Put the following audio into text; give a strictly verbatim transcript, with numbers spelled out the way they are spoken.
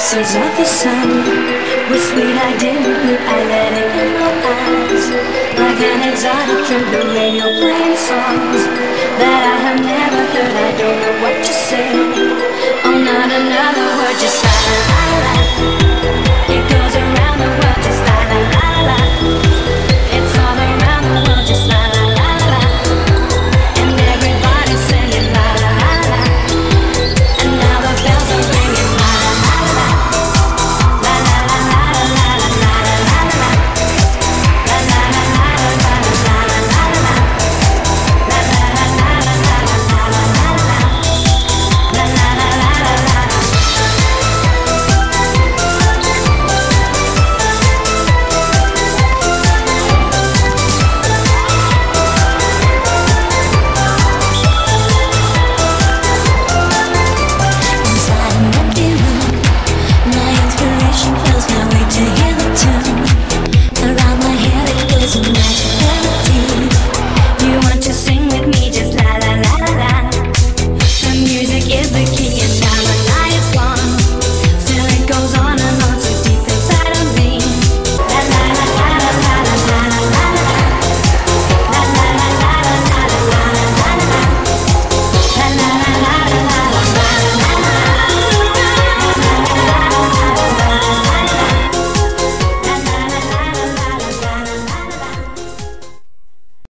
Kisses of the sun were sweet, I didn't need, I let it in my eyes. Like an exotic drink, the radio playing songs that I have never heard. I don't know what to say.